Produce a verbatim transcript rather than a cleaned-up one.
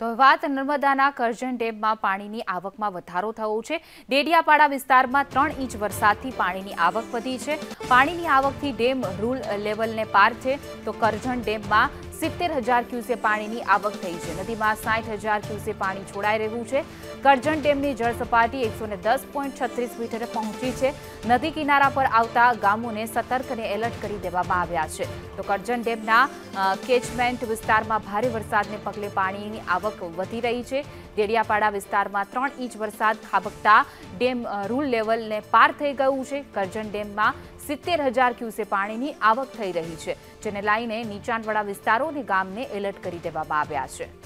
તો વાત નર્મદાના કરજણ ડેમમાં પાણીની આવકમાં વધારો થયો છે। ડેડિયાપાડા વિસ્તારમાં ત્રણ ઇંચ વરસાદથી પાણીની આવક વધી છે। પાણીની આવકથી ડેમ રૂલ લેવલને પાર છે તો કરજણ ડેમમાં સિત્તેર હજાર ક્યુસે પાણીની આવક થઈ છે। નદીમાં સાઠ હજાર ક્યુસે પાણી છોડાઈ રહ્યું છે। કરજણ ડેમની જળ સપાટી એકસો દસ પોઈન્ટ છત્રીસ મીટરે પહોંચી છે। નદી કિનારા પર આવતા ગામોને સતર્ક અને એલર્ટ કરી દેવામાં આવ્યા છે। તો કરજણ ડેમના કેચમેન્ટ વિસ્તારમાં ભારે વરસાદને પગલે પાણીની આવક વધી રહી છે। ડેડિયાપાડા વિસ્તારમાં ત્રણ ઇંચ વરસાદ ખાબકતા ડેમ રૂલ લેવલને પાર થઈ ગયું છે। કરજણ ડેમમાં સિત્તેર હજાર ક્યુસે પાણીની આવક થઈ રહી છે, જેને લઈને નીચાણવાળા વિસ્તારો અને ગામને એલર્ટ કરી દેવામાં આવ્યા છે।